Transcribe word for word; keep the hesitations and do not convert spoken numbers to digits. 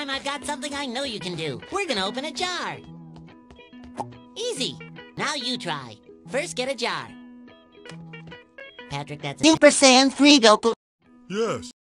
time I've got something I know you can do. We're gonna open a jar. Easy. Now you try. First, get a jar. Patrick, that's a... Super Saiyan three Goku. Yes.